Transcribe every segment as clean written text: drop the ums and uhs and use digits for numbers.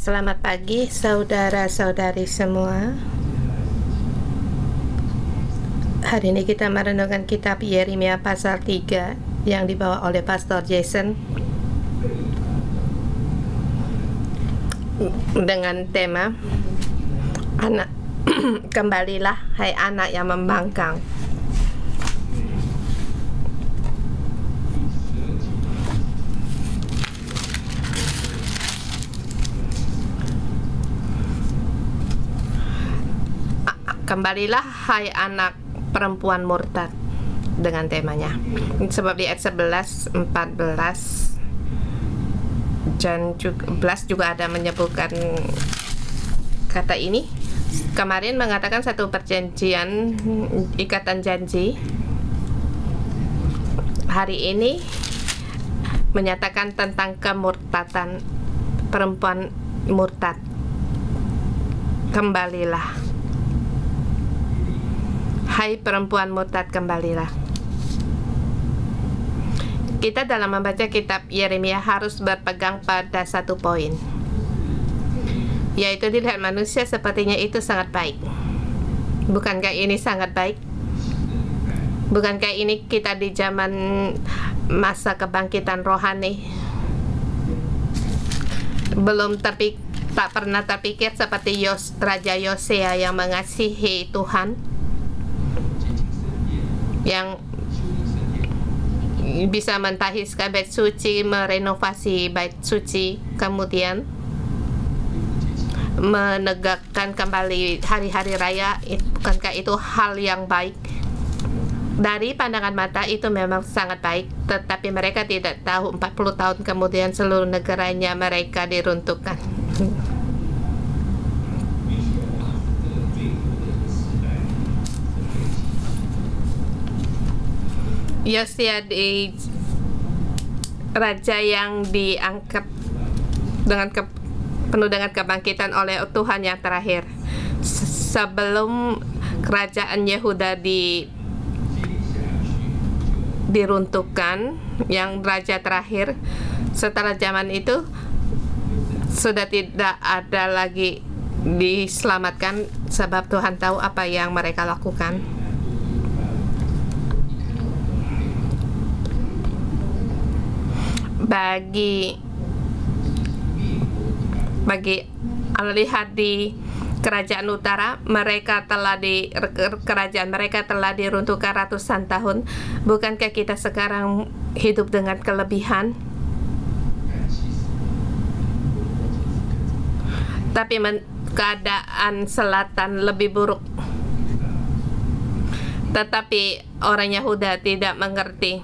Selamat pagi saudara-saudari semua. Hari ini kita merenungkan kitab Yeremia pasal 3 yang dibawa oleh Pastor Jason dengan tema anak kembalilah hai anak yang membangkang. Kembalilah hai anak perempuan murtad, dengan temanya. Sebab di ayat 11, 14 dan 11 juga ada menyebutkan kata ini. Kemarin mengatakan satu perjanjian, ikatan janji. Hari ini menyatakan tentang kemurtatan perempuan murtad. Kembalilah hai perempuan murtad, kembalilah. Kita dalam membaca kitab Yeremia harus berpegang pada satu poin, yaitu dilihat manusia sepertinya itu sangat baik. Bukankah ini sangat baik? Bukankah ini kita di zaman masa kebangkitan rohani? Tak pernah terpikir seperti Raja Yosea yang mengasihi Tuhan, yang bisa mentahiskan bait suci, merenovasi bait suci, kemudian menegakkan kembali hari-hari raya. Bukankah itu hal yang baik? Dari pandangan mata itu memang sangat baik, tetapi mereka tidak tahu 40 tahun kemudian seluruh negaranya mereka diruntuhkan. Yosia raja yang diangkat penuh dengan kebangkitan oleh Tuhan yang terakhir. Sebelum kerajaan Yehuda diruntuhkan, yang raja terakhir, setelah zaman itu sudah tidak ada lagi diselamatkan, sebab Tuhan tahu apa yang mereka lakukan. Bagi lihat di kerajaan utara, kerajaan mereka telah diruntuhkan ratusan tahun. Bukankah kita sekarang hidup dengan kelebihan? Tapi keadaan selatan lebih buruk. Tetapi orang Yehuda tidak mengerti.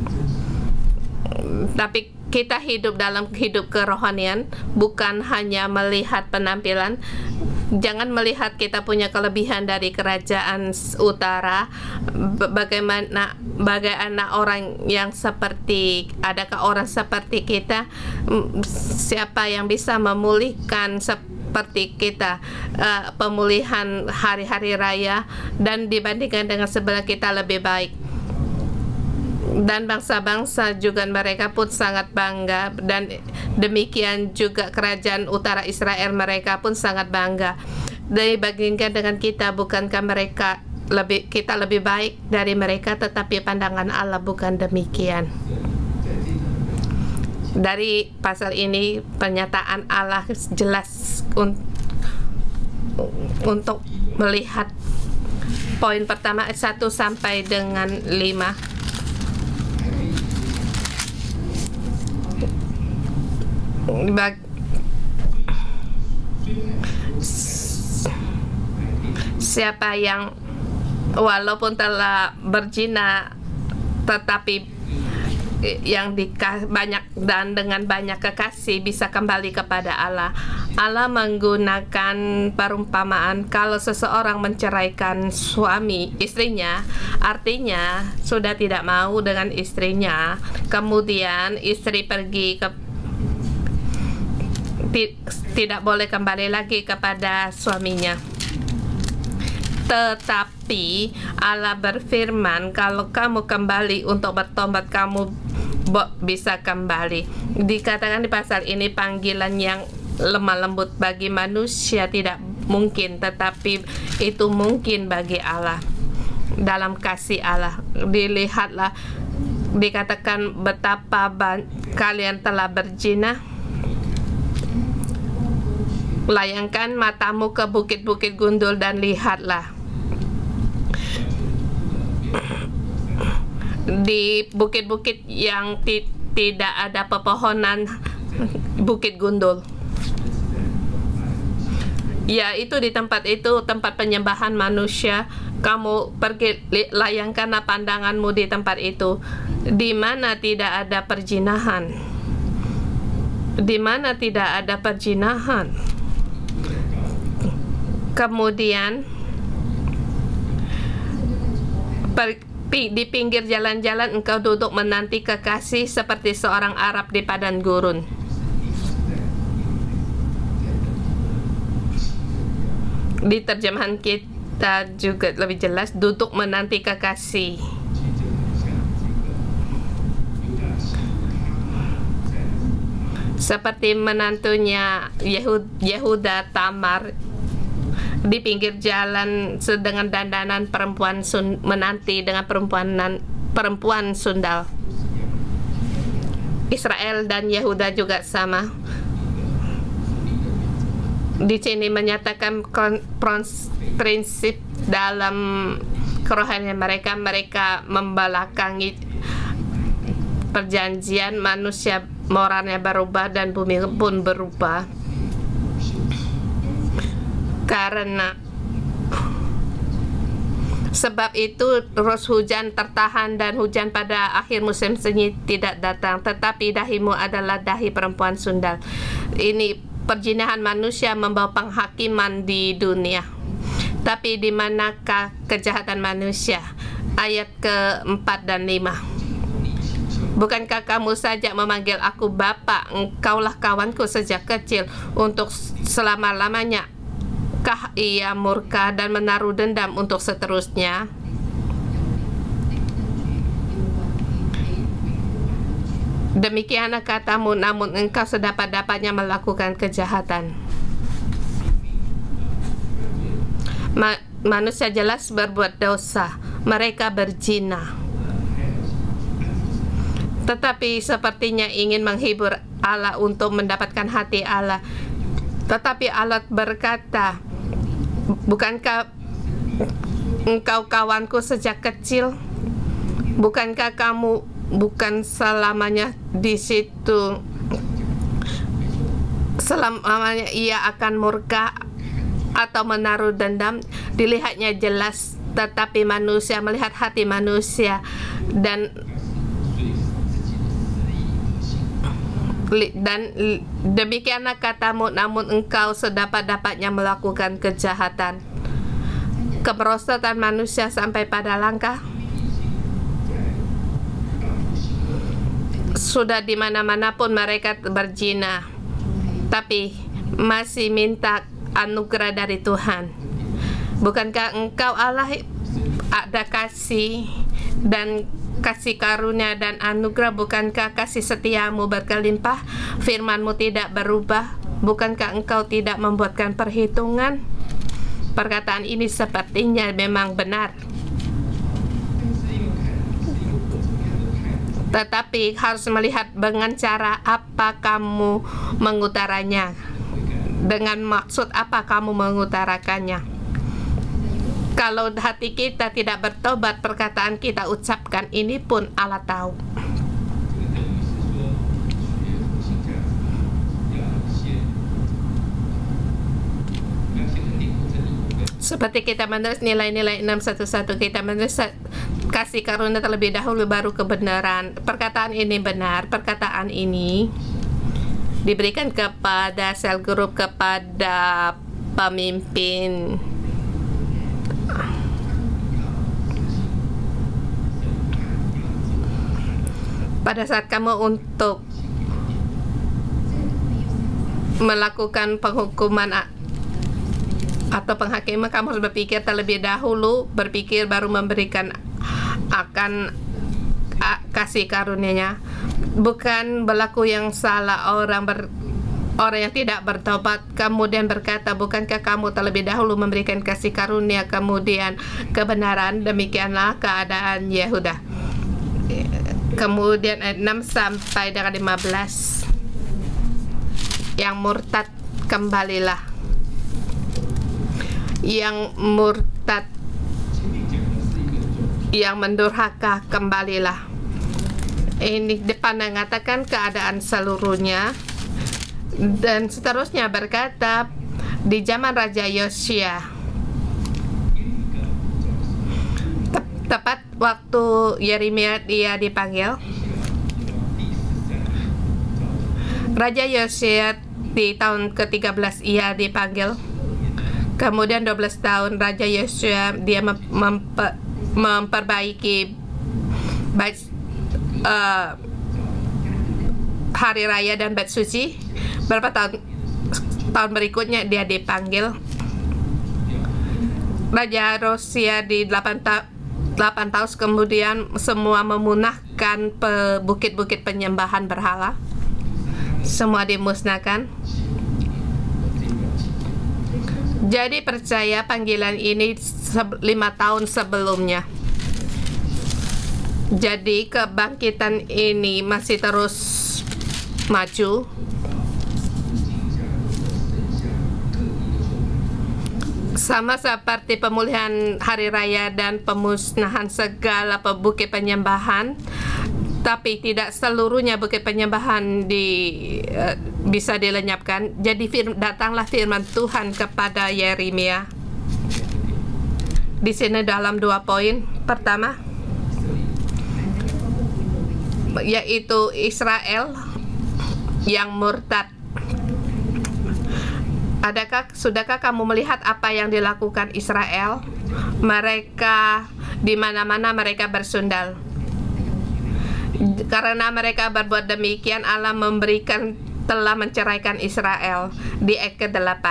Tapi kita hidup dalam hidup kerohanian, bukan hanya melihat penampilan. Jangan melihat kita punya kelebihan dari kerajaan utara. Bagaimana orang yang adakah orang seperti kita? Siapa yang bisa memulihkan seperti kita pemulihan hari-hari raya, dan dibandingkan dengan sebelah kita lebih baik. Dan bangsa-bangsa juga mereka pun sangat bangga, dan demikian juga kerajaan utara Israel, mereka pun sangat bangga. Dibandingkan dengan kita, bukankah kita lebih baik dari mereka? Tetapi pandangan Allah bukan demikian. Dari pasal ini pernyataan Allah jelas untuk melihat poin pertama 1 sampai dengan 5. Siapa yang walaupun telah berzina, tetapi yang banyak dan dengan banyak kekasih bisa kembali kepada Allah. Allah menggunakan perumpamaan, kalau seseorang menceraikan istrinya, artinya sudah tidak mau dengan istrinya, kemudian istri pergi tidak boleh kembali lagi kepada suaminya. Tetapi Allah berfirman, kalau kamu kembali untuk bertobat, kamu bisa kembali. Dikatakan di pasal ini panggilan yang lemah lembut bagi manusia tidak mungkin, tetapi itu mungkin bagi Allah. Dalam kasih Allah, dilihatlah, dikatakan betapa kalian telah berzina. Layangkan matamu ke bukit-bukit gundul dan lihatlah. Di bukit-bukit yang tidak ada pepohonan, bukit gundul. Ya, itu di tempat itu, tempat penyembahan manusia. Kamu pergi, layangkanlah pandanganmu di tempat itu, di mana tidak ada perzinahan. Di mana tidak ada perzinahan. Kemudian di pinggir jalan-jalan engkau duduk menanti kekasih seperti seorang Arab di padang gurun. Di terjemahan kita juga lebih jelas, duduk menanti kekasih. Seperti menantunya Yehuda Tamar di pinggir jalan dengan dandanan perempuan menanti dengan perempuan sundal. Israel dan Yehuda juga sama. Di sini menyatakan prinsip dalam kerohanian mereka membelakangi perjanjian. Manusia moralnya berubah dan bumi pun berubah. Karena sebab itu ros hujan tertahan dan hujan pada akhir musim semi tidak datang, tetapi dahimu adalah dahi perempuan sundal. Ini perzinahan manusia membawa penghakiman di dunia. Tapi di manakah kejahatan manusia? Ayat ke-4 dan 5. Bukankah kamu saja memanggil aku Bapa? Engkaulah kawanku sejak kecil. Untuk selama-lamanya kah ia murka dan menaruh dendam untuk seterusnya? Demikianlah katamu, namun engkau sedapat-dapatnya melakukan kejahatan. Manusia jelas berbuat dosa, mereka berzina. Tetapi sepertinya ingin menghibur Allah untuk mendapatkan hati Allah. Tetapi Allah berkata, bukankah engkau kawanku sejak kecil? Bukankah kamu bukan selamanya di situ? Selamanya ia akan murka atau menaruh dendam? Dilihatnya jelas, tetapi manusia melihat hati manusia, dan demikianlah katamu, namun engkau sedapat-dapatnya melakukan kejahatan. Kemerosotan manusia sampai pada langkah sudah di mana-mana pun mereka berzina, tapi masih minta anugerah dari Tuhan. Bukankah engkau Allah ada kasih dan kasih karunia dan anugerah? Bukankah kasih setiamu berkelimpah? Firmanmu tidak berubah. Bukankah engkau tidak membuatkan perhitungan? Perkataan ini sepertinya memang benar, tetapi harus melihat dengan cara apa kamu mengutaranya, dengan maksud apa kamu mengutarakannya. Kalau hati kita tidak bertobat, perkataan kita ucapkan ini pun Allah tahu. Seperti kita menulis nilai-nilai 611, kita menulis kasih karunia terlebih dahulu baru kebenaran. Perkataan ini benar, perkataan ini diberikan kepada sel grup, kepada pemimpin. Pada saat kamu untuk melakukan penghukuman atau penghakiman, kamu harus berpikir terlebih dahulu, berpikir baru memberikan akan kasih karunia-Nya. Bukan berlaku yang salah orang orang yang tidak bertobat, kemudian berkata, bukankah kamu terlebih dahulu memberikan kasih karunia, kemudian kebenaran? Demikianlah keadaan Yehuda. Kemudian ayat 6 sampai dengan 15, yang murtad kembalilah, yang murtad, yang mendurhaka kembalilah. Ini depan mengatakan keadaan seluruhnya, dan seterusnya berkata di zaman Raja Yosia, tepat waktu Yeremia dia dipanggil, Raja Yosia di tahun ke-13 ia dipanggil. Kemudian 12 tahun Raja Yosia dia memperbaiki hari raya dan bait suci. Berapa tahun berikutnya dia dipanggil. Raja Yosia di 8 tahun kemudian semua memunahkan bukit-bukit penyembahan berhala, semua dimusnahkan. Jadi percaya panggilan ini 5 tahun sebelumnya. Jadi kebangkitan ini masih terus maju. Sama seperti pemulihan hari raya dan pemusnahan segala bukit penyembahan, tapi tidak seluruhnya bukit penyembahan bisa dilenyapkan. Jadi datanglah firman Tuhan kepada Yeremia di sini dalam 2 poin. Pertama, yaitu Israel yang murtad. Sudahkah kamu melihat apa yang dilakukan Israel? Mereka di mana-mana mereka bersundal. Karena mereka berbuat demikian, Allah telah menceraikan Israel. Di ayat ke-8,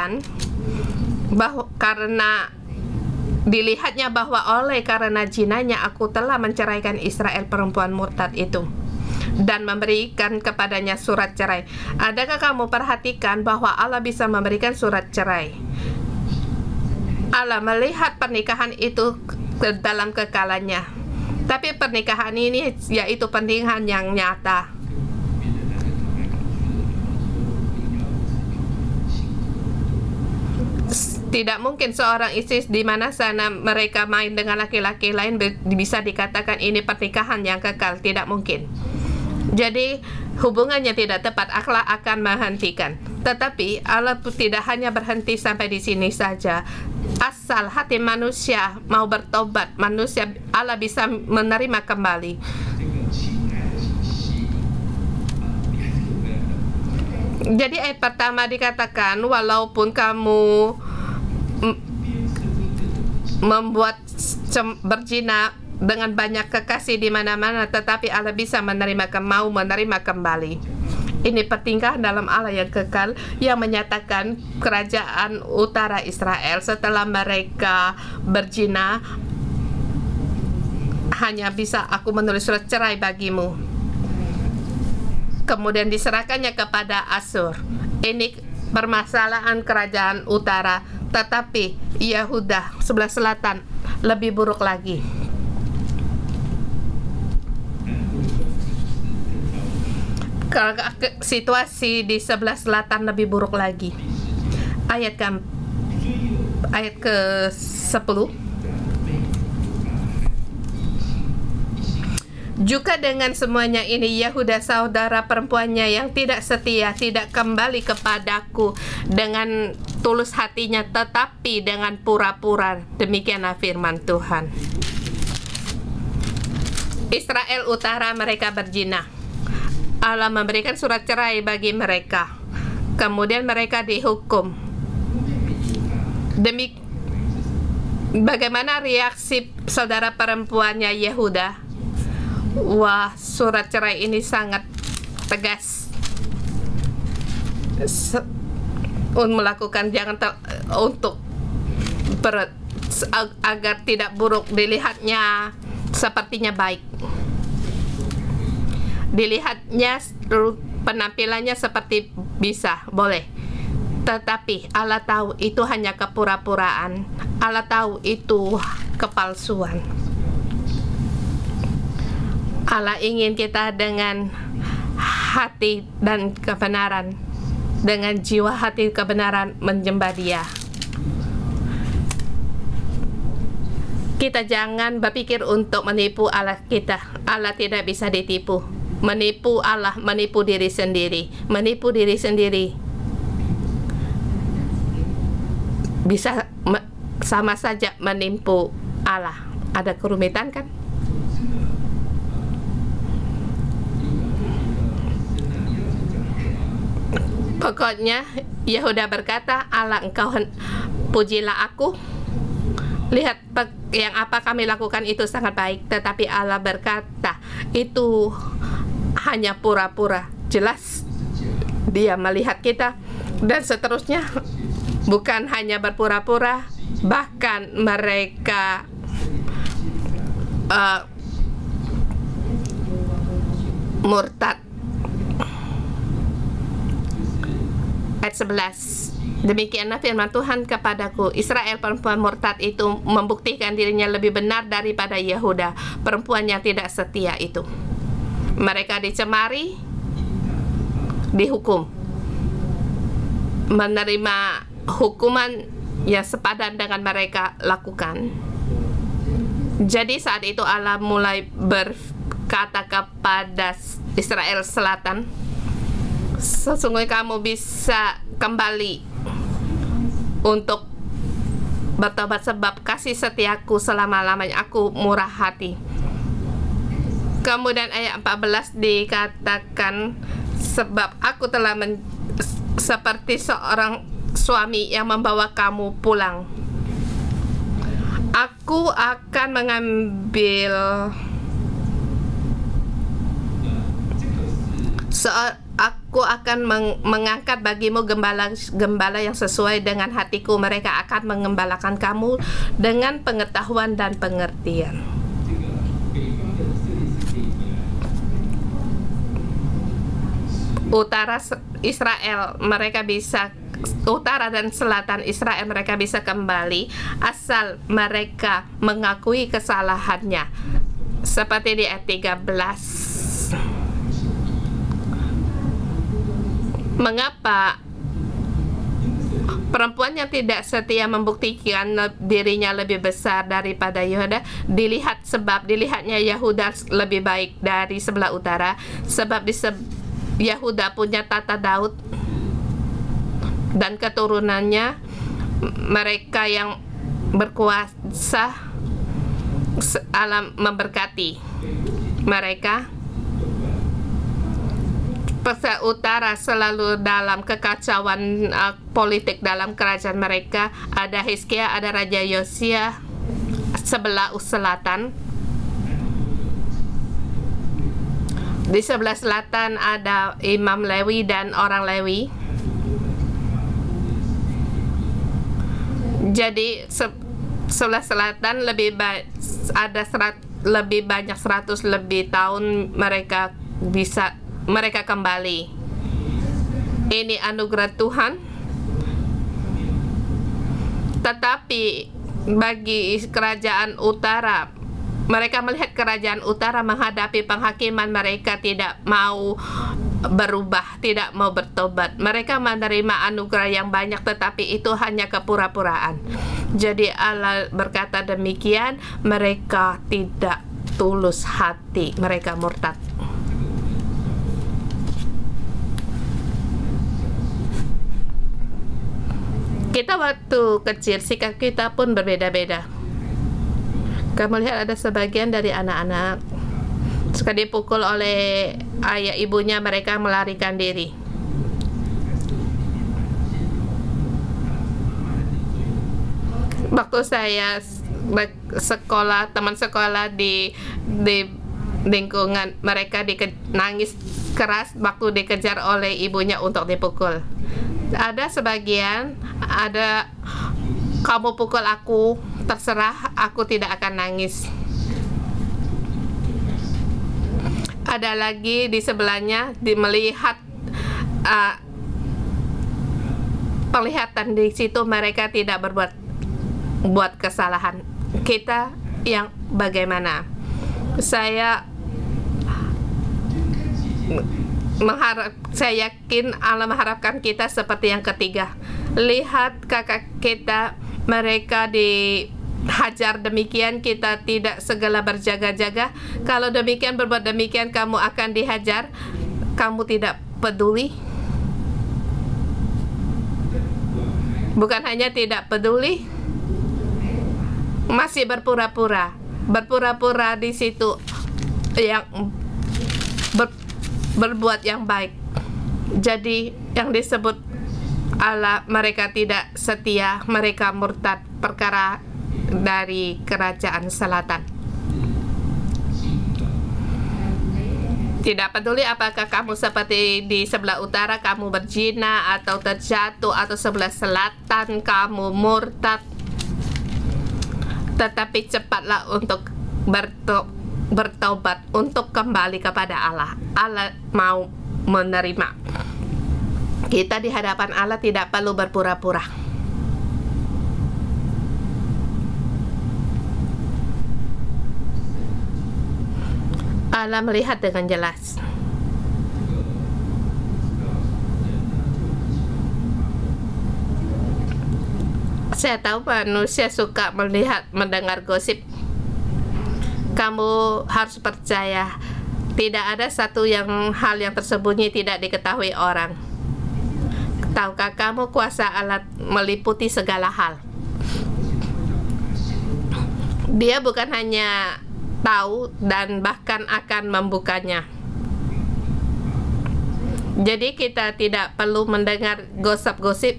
karena dilihatnya bahwa karena zinanya aku telah menceraikan Israel, perempuan murtad itu, dan memberikan kepadanya surat cerai. Adakah kamu perhatikan bahwa Allah bisa memberikan surat cerai? Allah melihat pernikahan itu dalam kekalannya, tapi pernikahan ini yaitu pernikahan yang nyata. Tidak mungkin seorang istri di mana sana mereka main dengan laki-laki lain bisa dikatakan ini pernikahan yang kekal. Tidak mungkin. Jadi hubungannya tidak tepat, Allah akan menghentikan. Tetapi Allah tidak hanya berhenti sampai di sini saja. Asal hati manusia mau bertobat, Allah bisa menerima kembali. Jadi ayat pertama dikatakan, walaupun kamu membuat berzina dengan banyak kekasih di mana-mana, tetapi Allah bisa mau menerima kembali. Ini pertingkahan dalam Allah yang kekal, yang menyatakan kerajaan utara Israel setelah mereka berzina, hanya bisa aku menulis surat cerai bagimu. Kemudian diserahkannya kepada Asyur. Ini permasalahan kerajaan utara, tetapi Yehuda sebelah selatan lebih buruk lagi. Kalau situasi di sebelah selatan lebih buruk lagi. Ayat ke-10. Juga dengan semuanya ini, Yehuda saudara perempuannya yang tidak setia tidak kembali kepadaku dengan tulus hatinya, tetapi dengan pura-pura. Demikianlah firman Tuhan. Israel utara mereka berzina. Allah memberikan surat cerai bagi mereka. Kemudian mereka dihukum. Bagaimana reaksi saudara perempuannya Yehuda? Wah, surat cerai ini sangat tegas. Melakukan agar tidak buruk dilihatnya sepertinya baik. Dilihatnya penampilannya seperti bisa, boleh. Tetapi Allah tahu itu hanya kepura-puraan. Allah tahu itu kepalsuan. Allah ingin kita dengan hati dan kebenaran, dengan jiwa hati kebenaran menyembah Dia. Kita jangan berpikir untuk menipu Allah kita. Allah tidak bisa ditipu. Menipu Allah, menipu diri sendiri. Menipu diri sendiri bisa sama saja menipu Allah. Ada kerumitan kan? Pokoknya Yehuda berkata, Allah, engkau pujilah aku. Lihat yang apa kami lakukan itu sangat baik. Tetapi Allah berkata, itu hanya pura-pura. Jelas Dia melihat kita. Dan seterusnya, bukan hanya berpura-pura, bahkan mereka murtad. Ayat 11. Demikianlah firman Tuhan kepadaku, Israel perempuan murtad itu membuktikan dirinya lebih benar daripada Yehuda, perempuan yang tidak setia itu. Mereka dicemari, dihukum, menerima hukuman yang sepadan dengan mereka lakukan. Jadi saat itu Allah mulai berkata kepada Israel Selatan, sesungguhnya kamu bisa kembali untuk bertobat sebab kasih setiaku selama-lamanya, aku murah hati. Kemudian ayat 14 dikatakan, sebab aku telah seperti seorang suami yang membawa kamu pulang. Aku akan mengambil aku akan mengangkat bagimu gembala yang sesuai dengan hatiku. Mereka akan mengembalakan kamu dengan pengetahuan dan pengertian. Utara Israel, mereka bisa, utara dan selatan Israel mereka bisa kembali asal mereka mengakui kesalahannya. Seperti di ayat 13. Mengapa perempuan yang tidak setia membuktikan dirinya lebih besar daripada Yehuda? Dilihatnya Yehuda lebih baik dari sebelah utara. Sebab Yehuda punya tata Daud dan keturunannya, mereka yang berkuasa. Allah memberkati mereka. Pesat utara selalu dalam kekacauan politik dalam kerajaan mereka. Ada Hizkia, ada Raja Yosia sebelah selatan. Di sebelah selatan ada Imam Lewi dan orang Lewi. Jadi sebelah selatan lebih banyak 100 lebih tahun mereka kembali. Ini anugerah Tuhan. Tetapi bagi kerajaan utara, mereka melihat kerajaan utara menghadapi penghakiman, mereka tidak mau berubah, tidak mau bertobat. Mereka menerima anugerah yang banyak, tetapi itu hanya kepura-puraan. Jadi Allah berkata demikian, mereka tidak tulus hati, mereka murtad. Kita waktu kecil, sikap kita pun berbeda-beda. Kamu lihat ada sebagian dari anak-anak sekali dipukul oleh ayah ibunya, mereka melarikan diri. Waktu saya sekolah, teman sekolah di lingkungan mereka nangis keras waktu dikejar oleh ibunya untuk dipukul. Ada sebagian, ada, kamu pukul aku, terserah, aku tidak akan nangis. Ada lagi di sebelahnya melihat uh, penglihatan di situ mereka tidak buat kesalahan. Kita yang bagaimana? Saya yakin Allah mengharapkan kita seperti yang ketiga. Lihat kakak kita, mereka dihajar demikian, kita tidak segala berjaga-jaga. Kalau demikian, berbuat demikian, kamu akan dihajar. Kamu tidak peduli. Bukan hanya tidak peduli, masih berpura-pura di situ yang berbuat yang baik. Jadi yang disebut Allah, mereka tidak setia, mereka murtad, perkara dari kerajaan selatan. Tidak peduli apakah kamu seperti di sebelah utara kamu berzina atau terjatuh, atau sebelah selatan kamu murtad, tetapi cepatlah untuk bertobat, untuk kembali kepada Allah. Allah mau menerima kita di hadapan Allah, tidak perlu berpura-pura. Allah melihat dengan jelas. Saya tahu manusia suka mendengar gosip. Kamu harus percaya, tidak ada satu hal yang tersembunyi tidak diketahui orang. Tahukah kamu kuasa Allah meliputi segala hal? Dia bukan hanya tahu dan bahkan akan membukanya. Jadi kita tidak perlu mendengar gosip-gosip,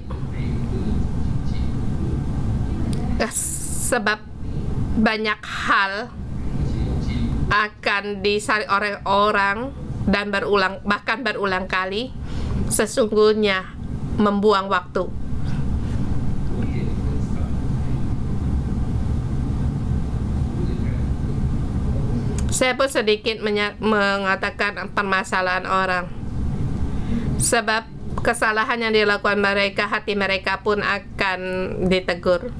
sebab banyak hal akan disari oleh orang dan bahkan berulang kali, sesungguhnya membuang waktu. Saya pun sedikit mengatakan permasalahan orang, sebab kesalahan yang dilakukan mereka, hati mereka pun akan ditegur.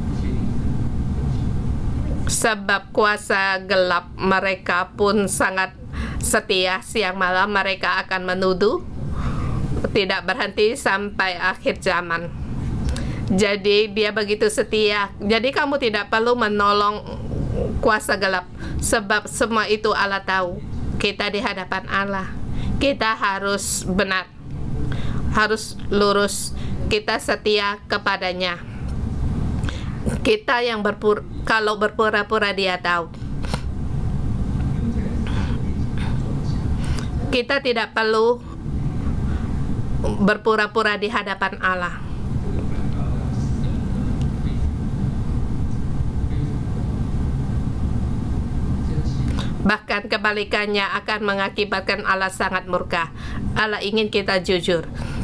Sebab kuasa gelap mereka pun sangat setia, siang malam mereka akan menuduh, tidak berhenti sampai akhir zaman. Jadi dia begitu setia. Jadi kamu tidak perlu menolong kuasa gelap, sebab semua itu Allah tahu. Kita di hadapan Allah, kita harus benar, harus lurus, kita setia kepadanya. Kita yang kalau berpura-pura dia tahu. Kita tidak perlu berpura-pura di hadapan Allah. Bahkan kebalikannya akan mengakibatkan Allah sangat murka. Allah ingin kita jujur.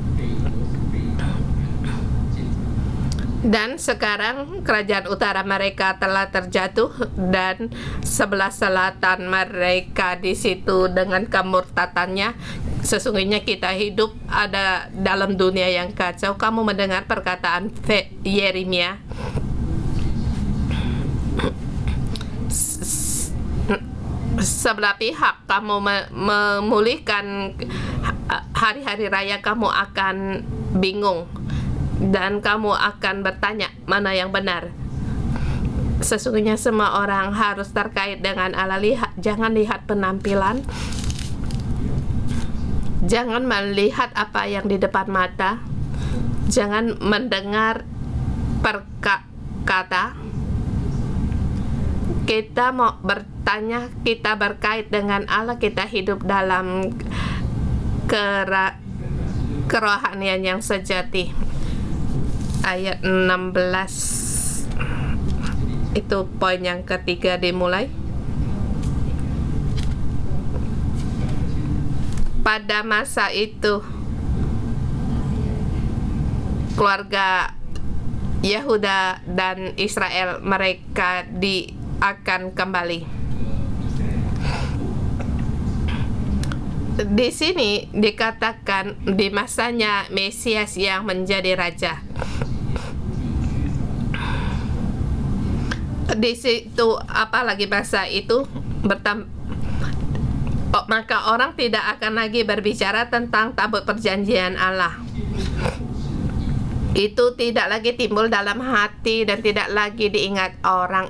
Dan sekarang kerajaan utara mereka telah terjatuh, dan sebelah selatan mereka di situ dengan kemurtadannya. Sesungguhnya kita hidup ada dalam dunia yang kacau. Kamu mendengar perkataan Yeremia. Sebelah pihak kamu memulihkan hari-hari raya, kamu akan bingung dan kamu akan bertanya mana yang benar. Sesungguhnya semua orang harus terkait dengan Allah. Jangan lihat penampilan, jangan melihat apa yang di depan mata, jangan mendengar perkata. Kita mau bertanya, kita berkait dengan Allah, kita hidup dalam kerohanian yang sejati. Ayat 16 itu poin yang ketiga dimulai. Pada masa itu keluarga Yehuda dan Israel mereka akan kembali. Di sini dikatakan di masanya Mesias yang menjadi raja. Di situ apalagi bahasa itu maka orang tidak akan lagi berbicara tentang tabut perjanjian Allah. Itu tidak lagi timbul dalam hati dan tidak lagi diingat orang.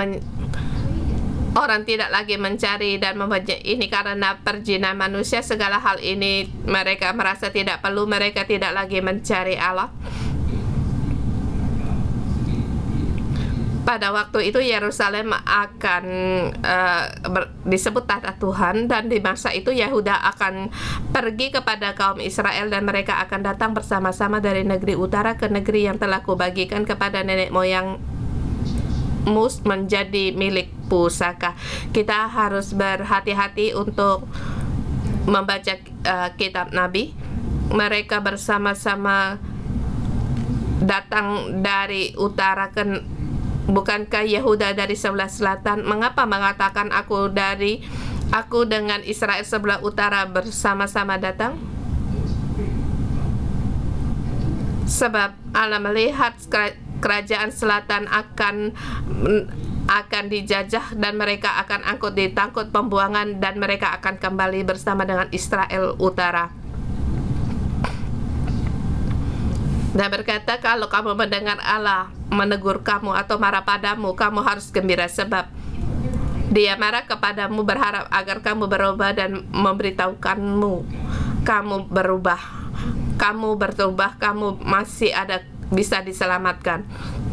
Orang tidak lagi mencari dan membaca ini karena perjinan manusia. Segala hal ini mereka merasa tidak perlu. Mereka tidak lagi mencari Allah. Pada waktu itu Yerusalem akan disebut tata Tuhan, dan di masa itu Yehuda akan pergi kepada kaum Israel dan mereka akan datang bersama-sama dari negeri utara ke negeri yang telah kubagikan kepada nenek moyang menjadi milik pusaka. Kita harus berhati-hati untuk membaca kitab Nabi. Mereka bersama-sama datang dari utara bukankah Yehuda dari sebelah selatan? Mengapa mengatakan aku dengan Israel sebelah utara bersama-sama datang? Sebab Allah melihat kerajaan selatan akan dijajah dan mereka akan angkut di tangkut pembuangan dan mereka akan kembali bersama dengan Israel utara. Dan berkata, kalau kamu mendengar Allah menegur kamu atau marah padamu, kamu harus gembira sebab Dia marah kepadamu, berharap agar kamu berubah dan memberitahukanmu kamu berubah. Kamu berubah, kamu masih bisa diselamatkan.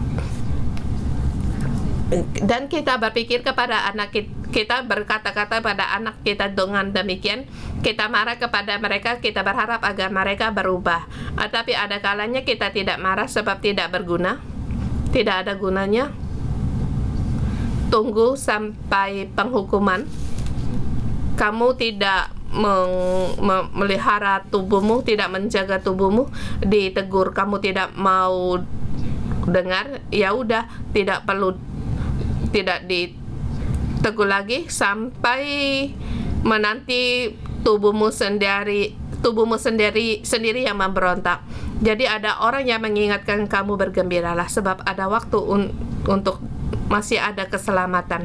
Dan kita berpikir kepada anak kita, berkata-kata pada anak kita dengan demikian, kita marah kepada mereka, kita berharap agar mereka berubah. Tapi ada kalanya kita tidak marah sebab tidak berguna, tidak ada gunanya. Tunggu sampai penghukuman. Kamu tidak memelihara tubuhmu, tidak menjaga tubuhmu, ditegur, kamu tidak mau dengar, ya udah, tidak perlu, tidak ditegur lagi sampai menanti tubuhmu sendiri yang memberontak. Jadi ada orang yang mengingatkan kamu, bergembiralah sebab ada waktu untuk masih ada keselamatan.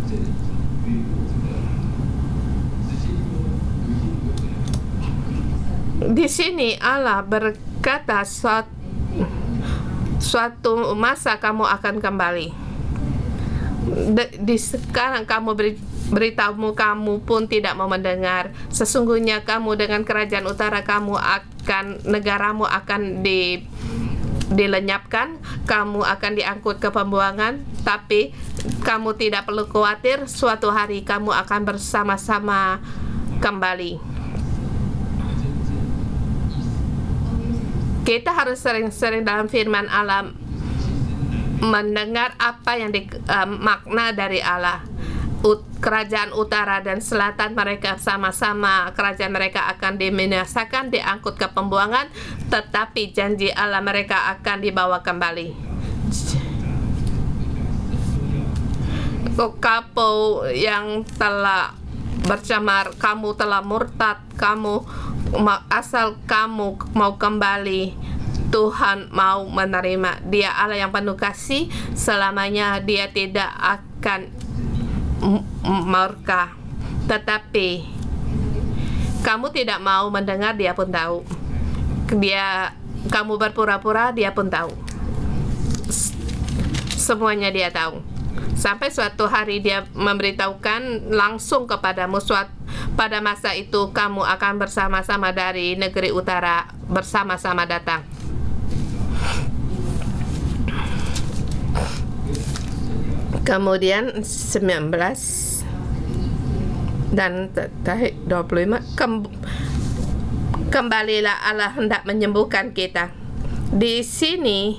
Di sini Allah berkata suatu masa kamu akan kembali. Sekarang kamu beritahumu, kamu pun tidak mau mendengar. Sesungguhnya kamu dengan kerajaan utara negaramu akan dilenyapkan, kamu akan diangkut ke pembuangan. Tapi kamu tidak perlu khawatir, suatu hari kamu akan bersama-sama kembali. Kita harus sering-sering dalam firman Allah mendengar apa yang makna dari Allah. Kerajaan utara dan selatan mereka sama-sama, kerajaan mereka akan dibinasakan, diangkut ke pembuangan, tetapi janji Allah mereka akan dibawa kembali. Kamu yang telah bercemar, kamu telah murtad, asal kamu mau kembali, Tuhan mau menerima. Dia Allah yang penuh kasih, selamanya Dia tidak akan murka. Tetapi kamu tidak mau mendengar, Dia pun tahu. Kamu berpura-pura, Dia pun tahu. Semuanya Dia tahu. Sampai suatu hari Dia memberitahukan langsung kepadamu, pada masa itu kamu akan bersama-sama dari negeri utara, bersama-sama datang. Kemudian 19 dan 25, kembalilah, Allah hendak menyembuhkan kita. Di sini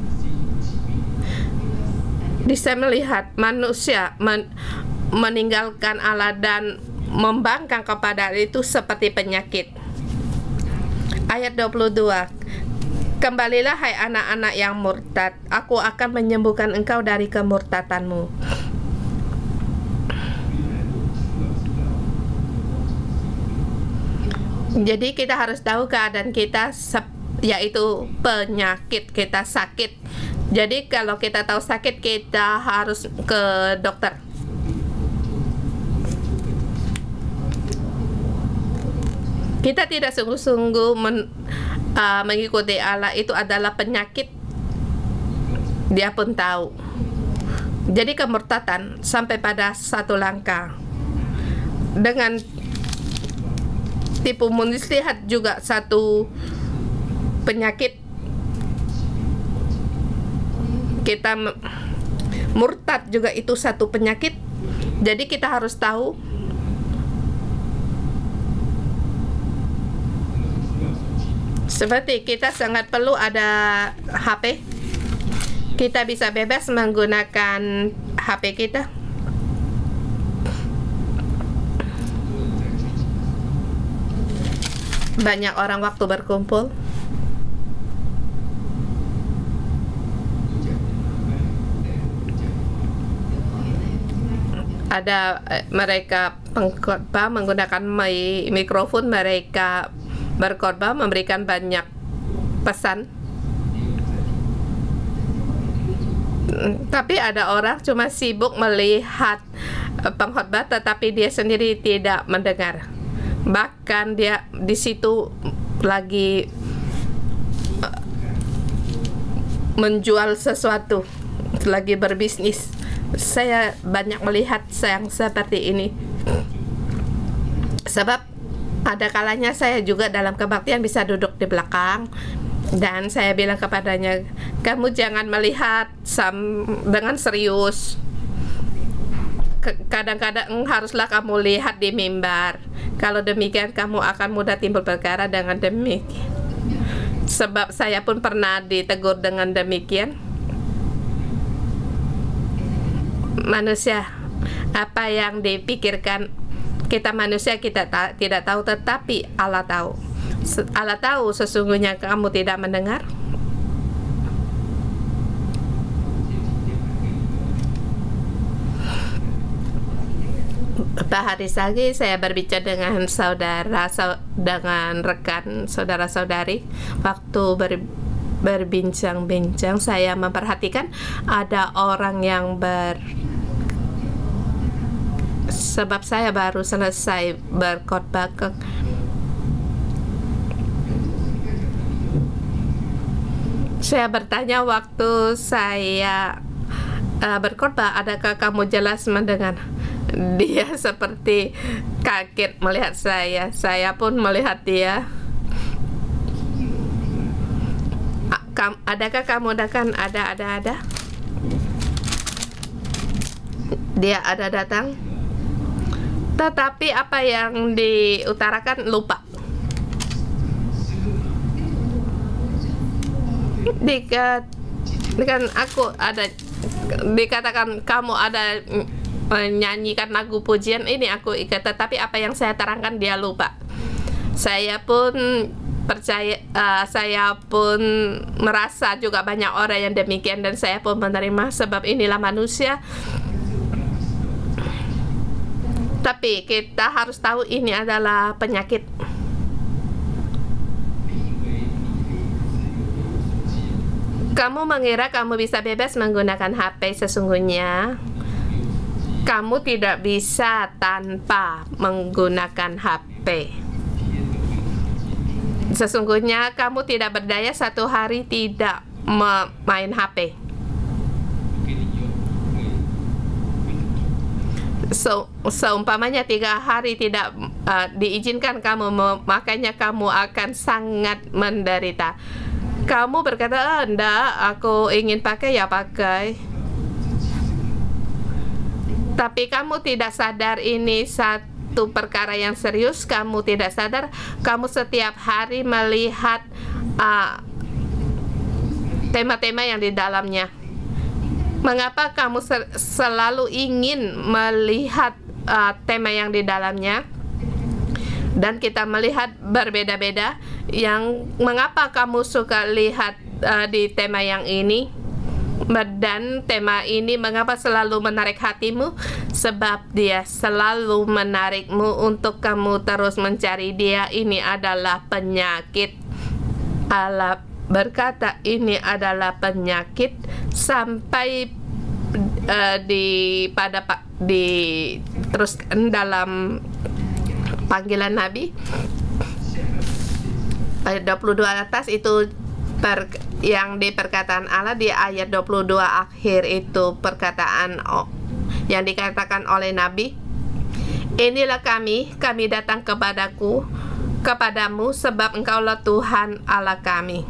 bisa melihat manusia meninggalkan Allah dan membangkang kepada itu seperti penyakit. Ayat 22, kembalilah hai anak-anak yang murtad, aku akan menyembuhkan engkau dari kemurtadanmu. Jadi kita harus tahu keadaan kita, yaitu penyakit kita sakit. Jadi kalau kita tahu sakit, kita harus ke dokter. Kita tidak sungguh-sungguh mengikuti Allah, itu adalah penyakit. Dia pun tahu. Jadi kemurtatan sampai pada satu langkah. Dengan tipu muslihat juga satu penyakit. Kita murtad juga itu satu penyakit. Jadi kita harus tahu seperti kita sangat perlu ada HP. Kita bisa bebas menggunakan HP kita. Banyak orang waktu berkumpul. Ada mereka pengkhotbah menggunakan mikrofon, mereka berkhotbah memberikan banyak pesan. Tapi ada orang cuma sibuk melihat pengkhotbah, tetapi dia sendiri tidak mendengar. Bahkan dia di situ lagi menjual sesuatu, lagi berbisnis. Saya banyak melihat yang seperti ini. Sebab ada kalanya saya juga dalam kebaktian bisa duduk di belakang, dan saya bilang kepadanya, kamu jangan melihat dengan serius. Kadang-kadang haruslah kamu lihat di mimbar. Kalau demikian kamu akan mudah timbul perkara dengan demikian. Sebab saya pun pernah ditegur dengan demikian. Manusia, apa yang dipikirkan kita manusia kita tidak tahu, tetapi Allah tahu. Allah tahu sesungguhnya kamu tidak mendengar. Pak Haris lagi saya berbicara dengan dengan rekan saudara-saudari. Waktu berbincang-bincang, saya memperhatikan ada orang yang sebab saya baru selesai berkhotbah saya bertanya waktu saya berkhotbah, adakah kamu jelas mendengar? Dia seperti kaget melihat saya pun melihat dia. Adakah kamu ada? Dia ada datang, tetapi apa yang diutarakan lupa. Dikatakan kamu ada menyanyikan lagu pujian, ini aku ikat, tetapi apa yang saya terangkan dia lupa. Saya pun percaya, saya pun merasa juga banyak orang yang demikian, dan saya pun menerima, sebab inilah manusia. Tapi kita harus tahu ini adalah penyakit. Kamu mengira kamu bisa bebas menggunakan HP, sesungguhnya kamu tidak bisa tanpa menggunakan HP. Sesungguhnya kamu tidak berdaya satu hari tidak main HP. Seumpamanya 3 hari tidak diizinkan kamu memakainya, kamu akan sangat menderita. Kamu berkata, enggak, aku ingin pakai, ya pakai. Tapi kamu tidak sadar ini satu perkara yang serius. Kamu tidak sadar, kamu setiap hari melihat tema-tema yang di dalamnya. Mengapa kamu selalu ingin melihat tema yang di dalamnya? Dan kita melihat berbeda-beda. Yang mengapa kamu suka lihat di tema yang ini? Dan tema ini mengapa selalu menarik hatimu? Sebab dia selalu menarikmu untuk kamu terus mencari dia. Ini adalah penyakit. Allah berkata ini adalah penyakit sampai terus dalam panggilan Nabi ayat 22 atas itu yang di perkataan Allah di ayat 22 akhir itu perkataan yang dikatakan oleh Nabi, inilah kami datang kepadamu sebab engkaulah Tuhan Allah kami.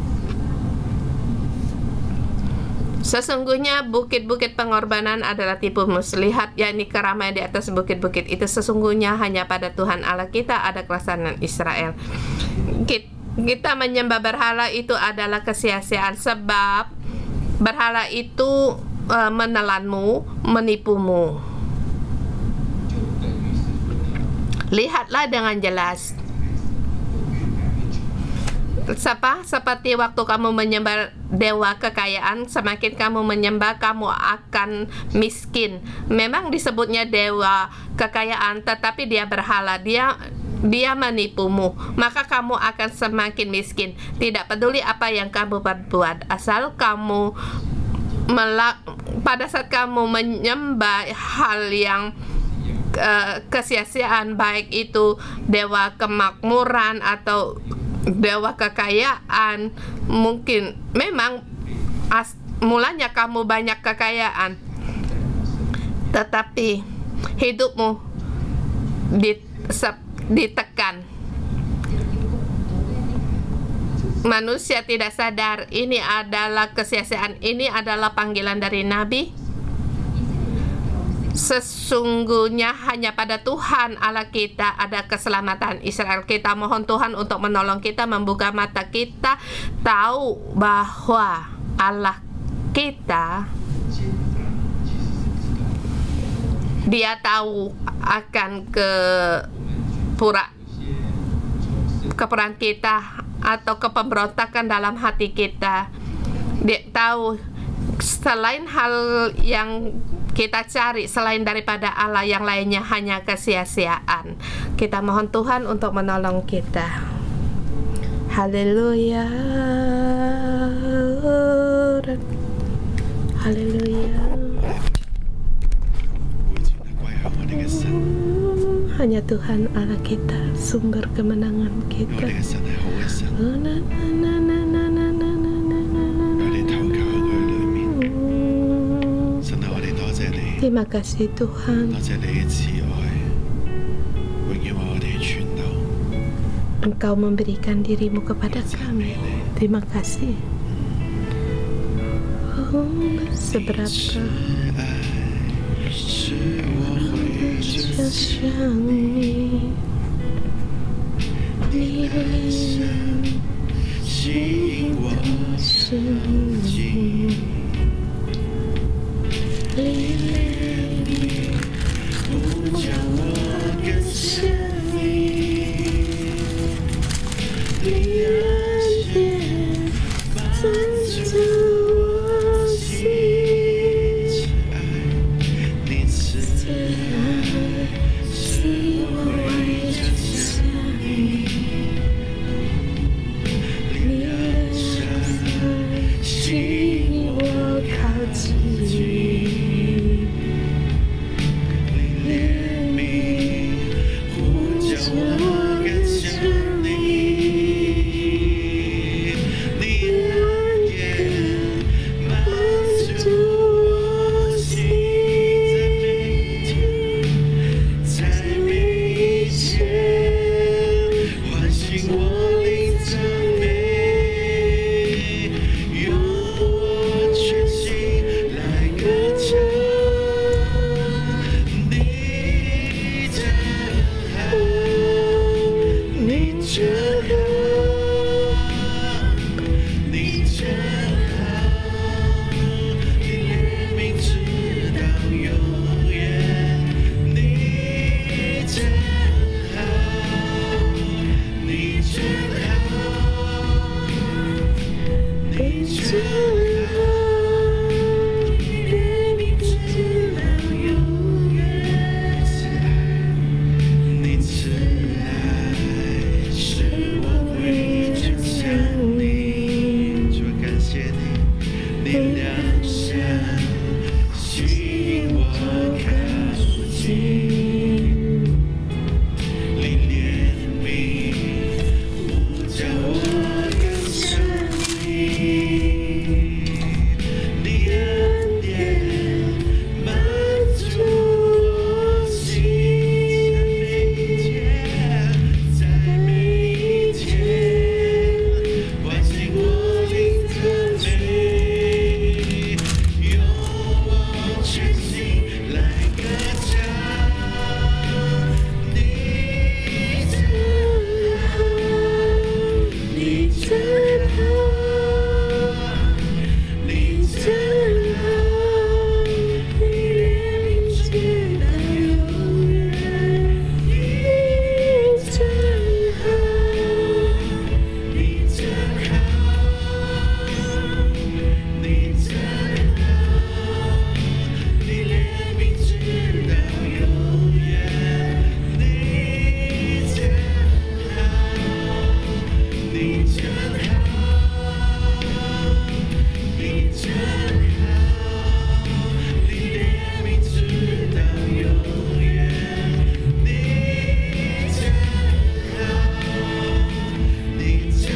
Sesungguhnya bukit-bukit pengorbanan adalah tipu muslihat, yakni keramaian di atas bukit-bukit itu. Sesungguhnya hanya pada Tuhan Allah kita ada kelaksanaan Israel. Kita menyembah berhala itu adalah kesia-siaan, sebab berhala itu menelanmu, menipumu. Lihatlah dengan jelas. Seperti waktu kamu menyembah dewa kekayaan, semakin kamu menyembah, kamu akan miskin. Memang disebutnya dewa kekayaan, tetapi dia berhala, dia menipumu, maka kamu akan semakin miskin. Tidak peduli apa yang kamu perbuat, asal kamu pada saat kamu menyembah hal yang kesia-siaan, baik itu dewa kemakmuran atau dewa kekayaan. Mungkin memang mulanya kamu banyak kekayaan, tetapi hidupmu ditekan. Manusia tidak sadar ini adalah kesia-siaan, ini adalah panggilan dari Nabi. Sesungguhnya hanya pada Tuhan Allah kita ada keselamatan Israel. Kita mohon Tuhan untuk menolong kita, membuka mata kita, tahu bahwa Allah kita, dia tahu akan kepuraan kita atau kepemberontakan dalam hati kita. Dia tahu selain hal yang kita cari selain daripada Allah, yang lainnya hanya kesia-siaan. Kita mohon Tuhan untuk menolong kita. Haleluya. Haleluya. Hanya Tuhan Allah kita, sumber kemenangan kita. Terima kasih Tuhan. Engkau memberikan dirimu kepada kami. Terima kasih. Seberapa你的亮相，吸引我靠近，历练你，呼叫我跟上你，你恩典满足我心，在每一天，唤醒我灵的美，用我全心来歌唱。你真好，你真好，你怜悯直到永远。你真好，你真好，你真好，你怜悯直到永远。你真好，你真好，你真好，你怜悯直到永远。你真好，你真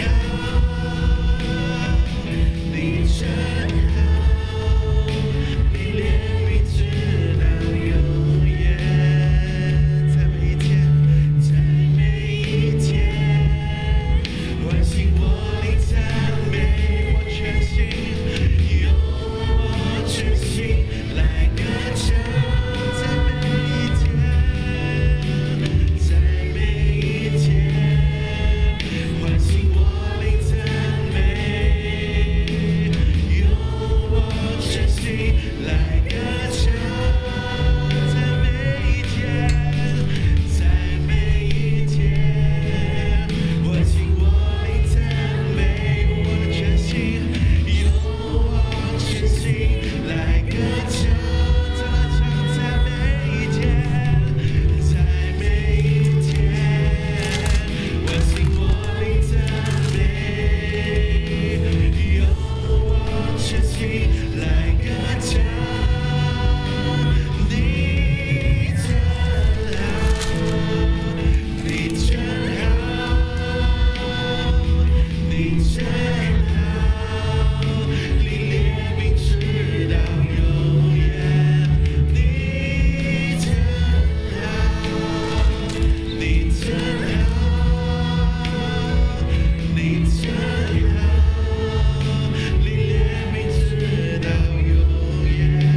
好，你真好，你怜悯直到永远。在每一天，在每一天，唤醒我灵赞美，我全心，用我全心来歌唱。在每一天，在每一天，唤醒我灵赞美，用我全心来歌唱。在每一天，在每一天，唤醒我灵赞美，用我的全心，用我全心来歌唱。在每一天，在每一天，唤醒我灵赞美，用我全心来歌唱。你真好，你真好，你真好，你怜悯直到永远。你真好，你真好，你真好，你怜悯直到永远。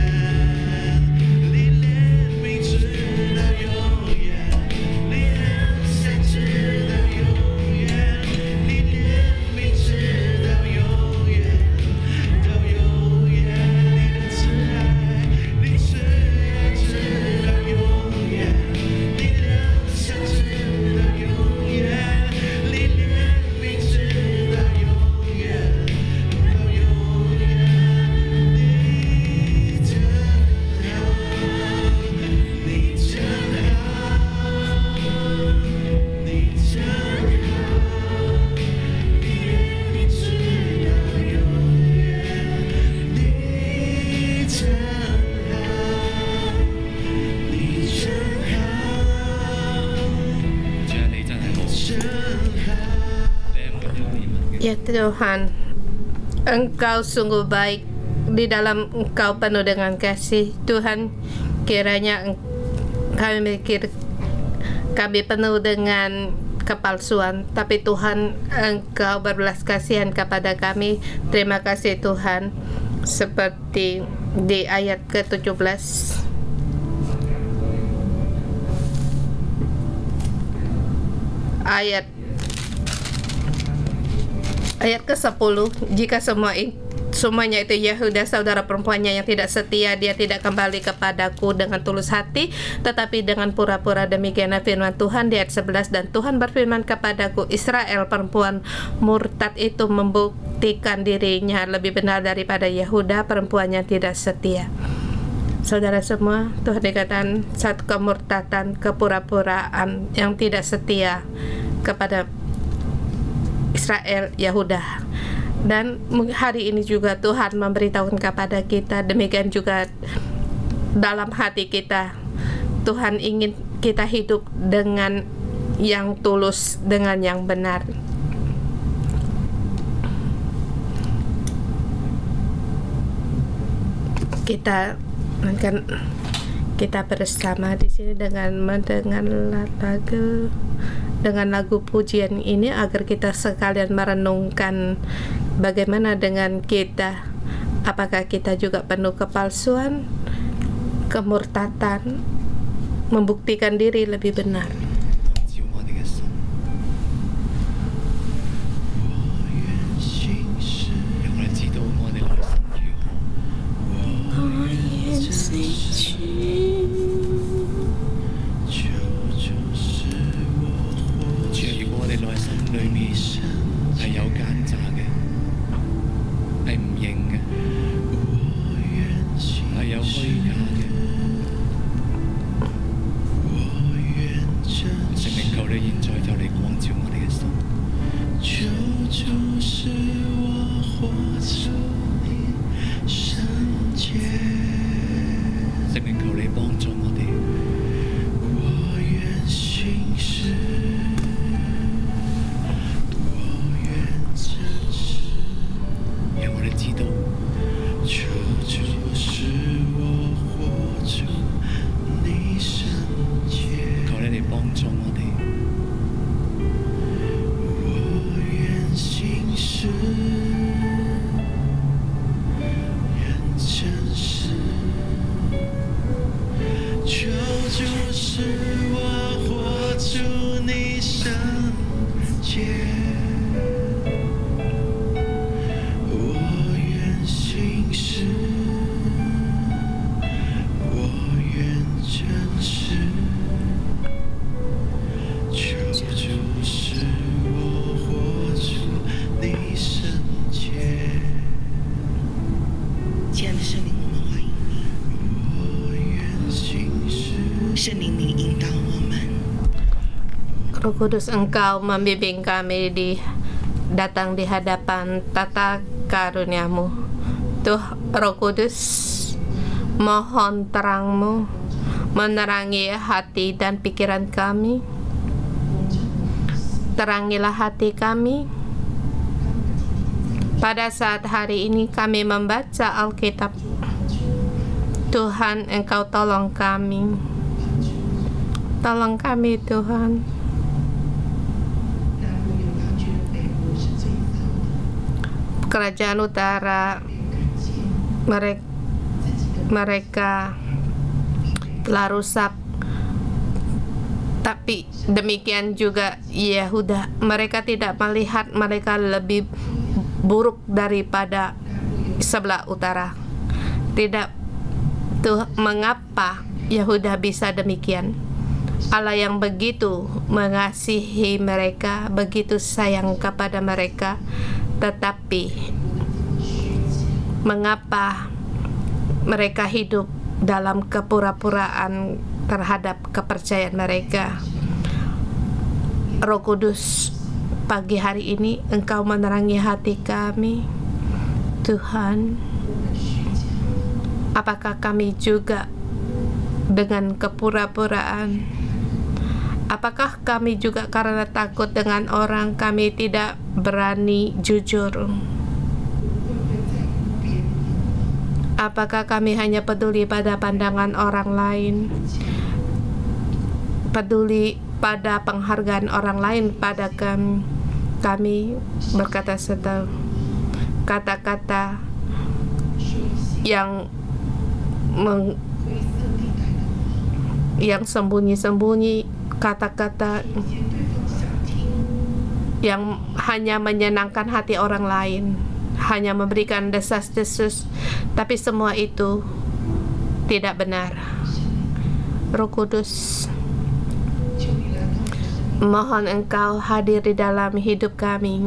你怜悯直到永远，你恩善直到永远，你怜悯直到永远，到永远。你的慈爱，你慈爱直到永远，你恩善直到永远，你怜悯直到永远，到永远。你真好，你真好，你真好，你怜悯直到永远。你真好，你真好， Jangan dari jangan hau. 真好。 Ya Tuhan, Engkau sungguh baik, di dalam Engkau penuh dengan kasih. Tuhan, kiranya kami mikir kami penuh dengan kepalsuan, tapi Tuhan Engkau berbelas kasihan kepada kami. Terima kasih Tuhan. Seperti di ayat ke-17, ayat ke-10, jika semuanya itu Yehuda saudara perempuannya yang tidak setia, dia tidak kembali kepadaku dengan tulus hati, tetapi dengan pura-pura. Demikianlah firman Tuhan di ayat 11, dan Tuhan berfirman kepadaku, Israel perempuan murtad itu membuktikan dirinya lebih benar daripada Yehuda perempuan yang tidak setia. Saudara semua, Tuhan dikatakan satu kemurtadan, kepura-puraan yang tidak setia kepada Israel, Yehuda. Dan hari ini juga Tuhan memberitahukan kepada kita, demikian juga dalam hati kita. Tuhan ingin kita hidup dengan yang tulus, dengan yang benar. Kita akan bersama di sini dengan mendengar lagu pujian ini, agar kita sekalian merenungkan bagaimana dengan kita. Apakah kita juga penuh kepalsuan, kemurtatan, membuktikan diri lebih benar. 照我哋嘅心，讓我哋知道我哋內心如何。主啊，如果我哋內心裏面係有奸詐嘅，係唔認嘅，係有虛假嘅，聖靈求你現在就嚟光照我哋嘅心。聖靈求你幫助我哋。讓我哋知道，求你嚟幫助我哋。 亲爱的圣灵，我们欢迎你。圣灵，你引导我们。 Roh Kudus, Engkau membimbing kami datang di hadapan tata karuniamu. Roh Kudus, mohon terangmu menerangi hati dan pikiran kami. Terangilah hati kami. Pada saat hari ini kami membaca Alkitab, Tuhan, Engkau tolong kami. Tolong kami, Tuhan. Kerajaan utara mereka telah rusak, tapi demikian juga Yehuda, mereka tidak melihat mereka lebih buruk daripada sebelah utara. Tidak, mengapa Yehuda bisa demikian? Allah yang begitu mengasihi mereka, begitu sayang kepada mereka, tetapi mengapa mereka hidup dalam kepura-puraan terhadap kepercayaan mereka? Roh Kudus, pagi hari ini Engkau menerangi hati kami, Tuhan. Apakah kami juga dengan kepura-puraan? Apakah kami juga karena takut dengan orang kami tidak berani jujur? Apakah kami hanya peduli pada pandangan orang lain? Peduli pada penghargaan orang lain pada kami? Kami berkata setel kata-kata yang sembunyi-sembunyi, kata-kata yang hanya menyenangkan hati orang lain, hanya memberikan desas-desus, tapi semua itu tidak benar. Roh Kudus, mohon Engkau hadir di dalam hidup kami.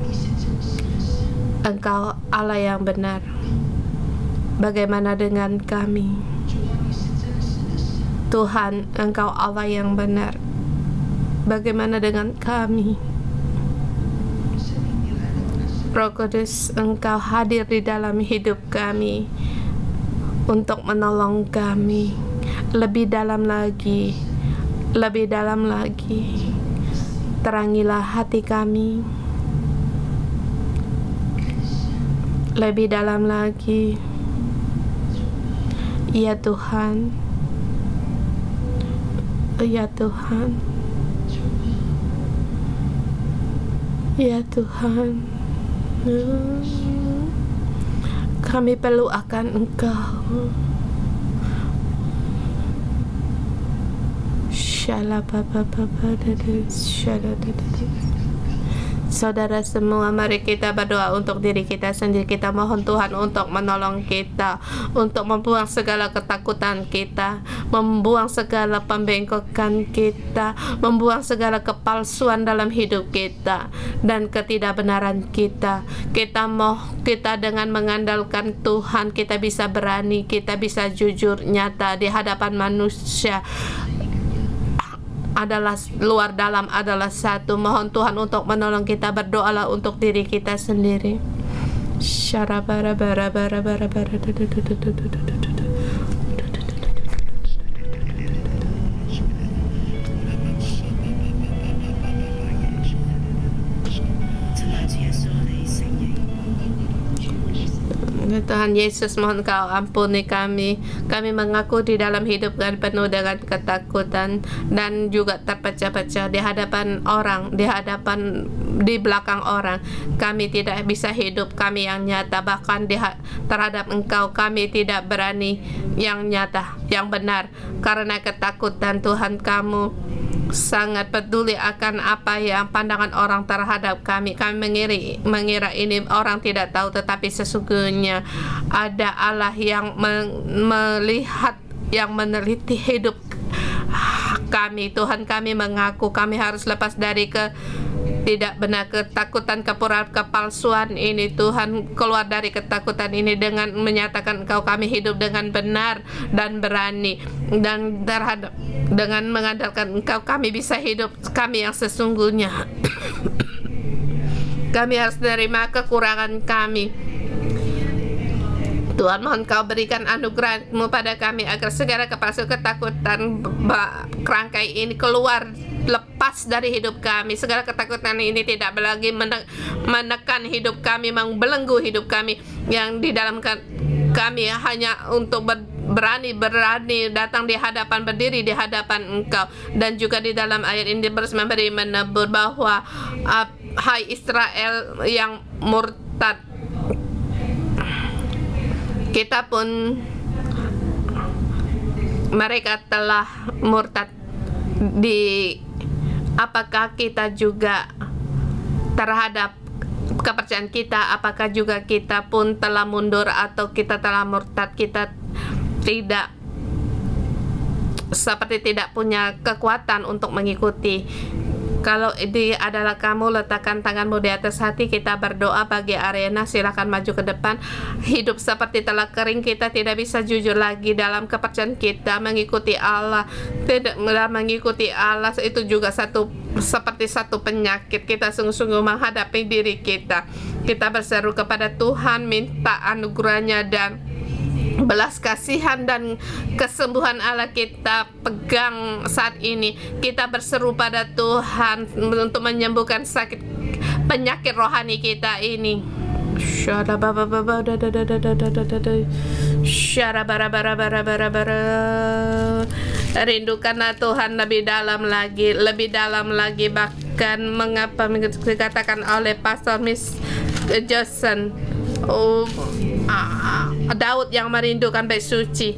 Engkau Allah yang benar. Bagaimana dengan kami? Tuhan, Engkau Allah yang benar. Bagaimana dengan kami? Roh Kudus, Engkau hadir di dalam hidup kami untuk menolong kami lebih dalam lagi, lebih dalam lagi. Terangilah hati kami lebih dalam lagi, ya Tuhan, ya Tuhan, ya Tuhan. Kami perlu akan Engkau. Saudara semua, mari kita berdoa untuk diri kita sendiri. Kita mohon Tuhan untuk menolong kita, untuk membuang segala ketakutan kita, membuang segala pembengkokan kita, membuang segala kepalsuan dalam hidup kita dan ketidakbenaran kita. Kita dengan mengandalkan Tuhan, kita bisa berani, kita bisa jujur nyata di hadapan manusia. Adalah luar dalam adalah satu. Mohon Tuhan untuk menolong kita. Berdoalah untuk diri kita sendiri. Tuhan Yesus, mohon Kau ampuni kami. Kami mengaku di dalam hidup kami penuh dengan ketakutan dan juga terpecah-pecah di hadapan orang, di belakang orang. Kami tidak bisa hidup kami yang nyata, bahkan terhadap Engkau kami tidak berani yang nyata, yang benar. Karena ketakutan Tuhan, Kamu sangat peduli akan apa yang pandangan orang terhadap kami. Kami mengira ini orang tidak tahu, tetapi sesungguhnya ada Allah yang melihat, yang meneliti hidup kami. Tuhan, kami mengaku kami harus lepas dari tidak benar ketakutan, kepalsuan ini. Tuhan, keluar dari ketakutan ini dengan menyatakan Engkau, kami hidup dengan benar dan berani, dan dengan mengandalkan Engkau kami bisa hidup kami yang sesungguhnya. Kami harus menerima kekurangan kami. Tuhan, mohon Kau berikan anugerah-Mu pada kami agar segala kepalsuan, ketakutan, kerangkai ini keluar, lepas dari hidup kami. Segala ketakutan ini tidak lagi menekan hidup kami, membelenggu hidup kami, yang di dalam kami hanya untuk berani datang di hadapan, berdiri di hadapan Engkau. Dan juga di dalam ayat ini terus memberi menebur bahwa hai Israel yang murtad, kita pun mereka telah murtad. Apakah kita juga terhadap kepercayaan kita, apakah juga kita pun telah mundur atau kita telah murtad? Kita tidak punya kekuatan untuk mengikuti. Kalau ini adalah kamu, letakkan tanganmu di atas hati. Kita berdoa bagi Arena. Silakan maju ke depan. Hidup seperti telah kering. Kita tidak bisa jujur lagi dalam kepercayaan kita mengikuti Allah. Tidak mengikuti Allah itu juga seperti satu penyakit. Kita sungguh-sungguh menghadapi diri kita. Kita berseru kepada Tuhan, minta anugerahnya dan belas kasihan dan kesembuhan Allah kita pegang saat ini. Kita berseru pada Tuhan untuk menyembuhkan sakit penyakit rohani kita ini. Rindukanlah Tuhan lebih dalam lagi, bahkan mengapa dikatakan oleh Pastor Miss Johnson, Daud yang merindukan bait suci,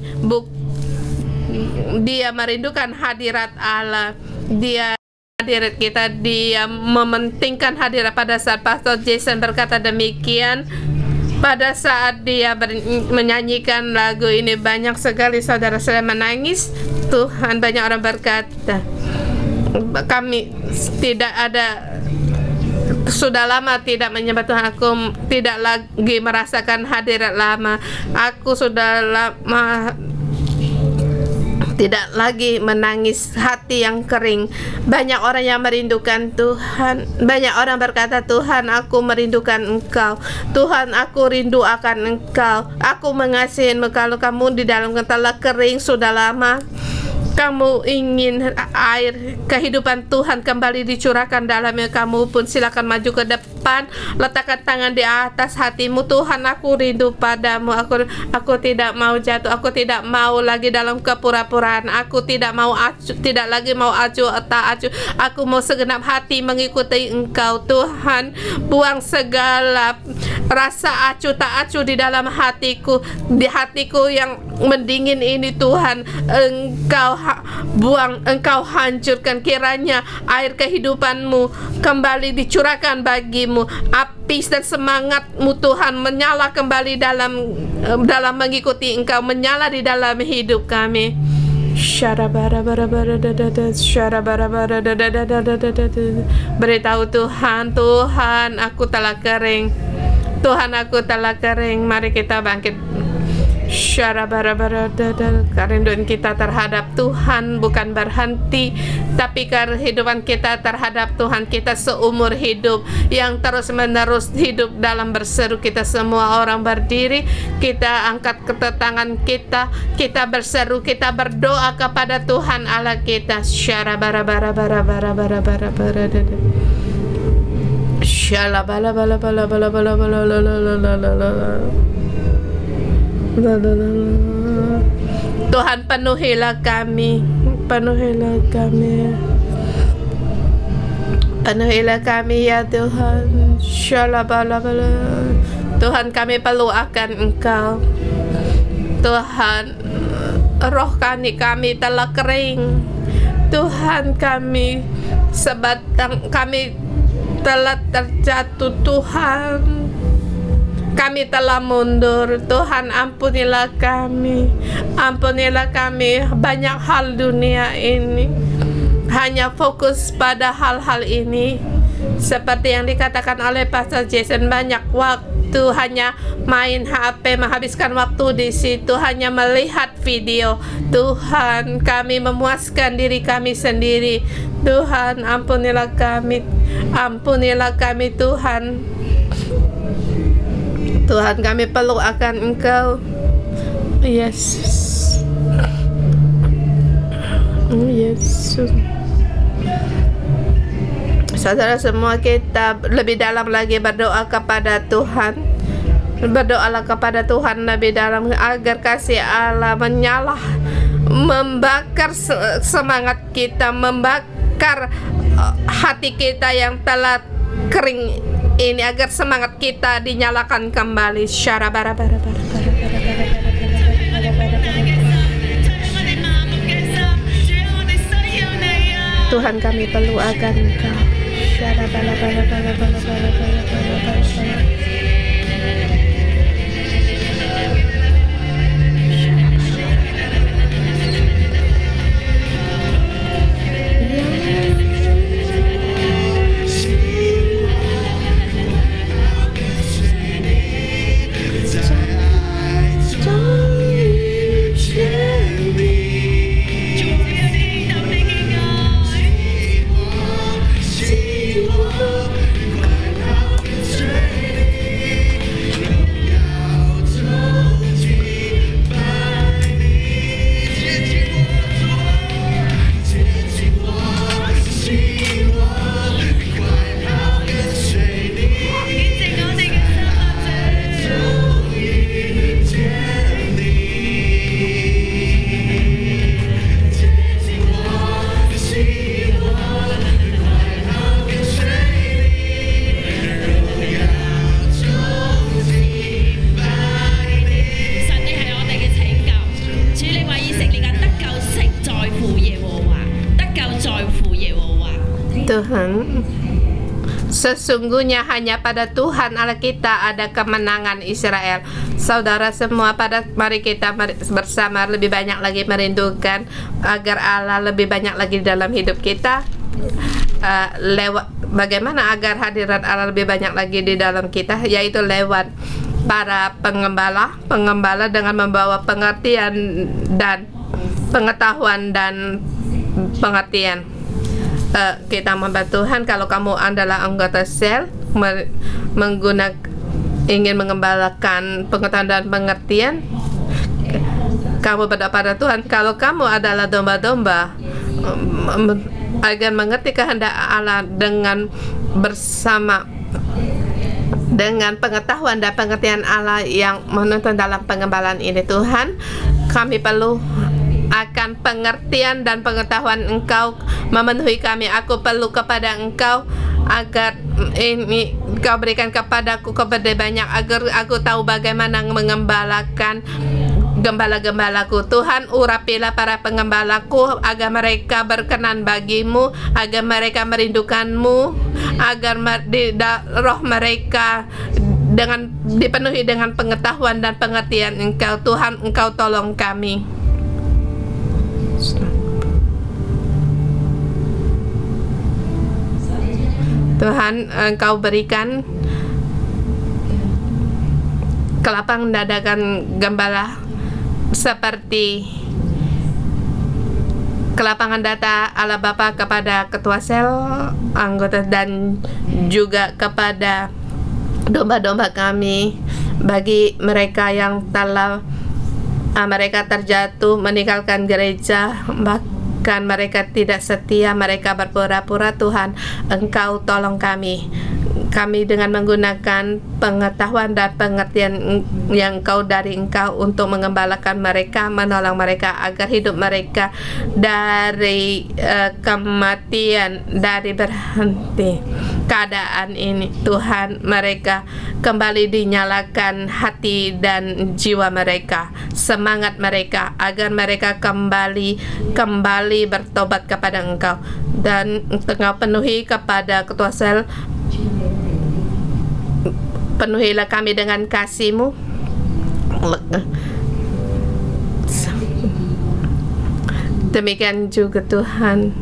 dia merindukan hadirat Allah, dia hadirat kita, dia mementingkan hadirat. Pada saat Pastor Jason berkata demikian, pada saat dia menyanyikan lagu ini, banyak sekali saudara-saudara menangis. Tuhan, banyak orang berkata, kami tidak ada, sudah lama tidak menyembah Tuhan, aku tidak lagi merasakan hadirat lama, aku sudah lama tidak lagi menangis hati yang kering. Banyak orang yang merindukan Tuhan. Banyak orang berkata, Tuhan, aku merindukan Engkau. Tuhan, aku rindu akan Engkau. Aku mengasihi-Mu. Kalau kamu di dalam telah kering sudah lama, kamu ingin air kehidupan Tuhan kembali dicurahkan dalamnya, kamu pun silakan maju ke depan, letakkan tangan di atas hatimu. Tuhan, aku rindu padamu. Aku tidak mau jatuh. Aku tidak mau lagi dalam kepura-puraan. Aku tidak mau tidak lagi mau acuh tak acuh. Aku mau segenap hati mengikuti Engkau. Tuhan, buang segala rasa acuh tak acuh di dalam hatiku, di hatiku yang mendingin ini. Tuhan, Engkau buang, Engkau hancurkan. Kiranya air kehidupan-Mu kembali dicurahkan bagimu. Api dan semangat-Mu Tuhan menyala kembali dalam mengikuti Engkau, menyala di dalam hidup kami. Beritahu Tuhan, Tuhan, aku telah kering. Tuhan, aku telah kering. Mari kita bangkit. Kerinduan kita terhadap Tuhan bukan berhenti, tapi kehidupan kita terhadap Tuhan kita seumur hidup, yang terus menerus hidup dalam berseru. Kita semua orang berdiri, kita angkat tangan kita, kita berseru, kita berdoa kepada Tuhan Allah kita. Tuhan, penuhilah kami, penuhilah kami, penuhilah kami ya Tuhan. Tuhan, kami perlu akan Engkau. Tuhan, roh kami telah kering. Tuhan, kami sebatang kami telah terjatuh. Tuhan, kami telah mundur. Tuhan, ampunilah kami. Ampunilah kami. Banyak hal dunia ini hanya fokus pada hal-hal ini. Seperti yang dikatakan oleh Pastor Jason, banyak waktu hanya main HP, menghabiskan waktu di situ, hanya melihat video. Tuhan, kami memuaskan diri kami sendiri. Tuhan, ampunilah kami. Ampunilah kami Tuhan. Tuhan, kami perlu akan Engkau. Yesus. Yesus. Saudara semua, kita lebih dalam lagi berdoa kepada Tuhan. Berdoalah kepada Tuhan lebih dalam agar kasih Allah menyala, membakar semangat kita, membakar hati kita yang telah kering ini, agar semangat kita dinyalakan kembali. Tuhan, kami perlu akan Engkau. Tuhan, sesungguhnya hanya pada Tuhan Allah kita ada kemenangan Israel. Saudara semua, mari kita bersama lebih banyak lagi merindukan agar Allah lebih banyak lagi dalam hidup kita. Bagaimana agar hadirat Allah lebih banyak lagi di dalam kita, yaitu lewat para pengembala dengan membawa pengertian dan pengetahuan dan pengertian. Kita membantu Tuhan. Kalau kamu adalah anggota sel ingin mengembalakan pengetahuan dan pengertian, kamu berdoa pada Tuhan. Kalau kamu adalah domba-domba, agar mengerti kehendak Allah dengan bersama dengan pengetahuan dan pengertian Allah yang menuntun dalam pengembalaan ini. Tuhan, kami perlu akan pengertian dan pengetahuan Engkau memenuhi kami. Aku perlu kepada Engkau agar ini Engkau berikan kepadaku kepada banyak, agar aku tahu bagaimana mengembalakan gembala-gembalaku. Tuhan, urapilah para pengembalaku agar mereka berkenan bagimu, agar mereka merindukanmu, agar roh mereka dipenuhi dengan pengetahuan dan pengertian Engkau. Tuhan, Engkau tolong kami. Tuhan, Engkau berikan kelapangan dadakan gembala seperti kelapangan data Allah Bapa kepada ketua sel, anggota, dan juga kepada domba-domba kami. Bagi mereka yang telah mereka terjatuh meninggalkan gereja, bahkan mereka tidak setia, mereka berpura-pura, Tuhan, Engkau tolong kami. Kami dengan menggunakan pengetahuan dan pengertian yang dari Engkau untuk mengembalakan mereka, menolong mereka agar hidup mereka dari kematian, dari berhenti keadaan ini. Tuhan, mereka kembali dinyalakan hati dan jiwa mereka, semangat mereka, agar mereka kembali bertobat kepada Engkau. Dan Engkau penuhi kepada ketua sel, penuhilah kami dengan kasih-Mu. Demikian juga Tuhan,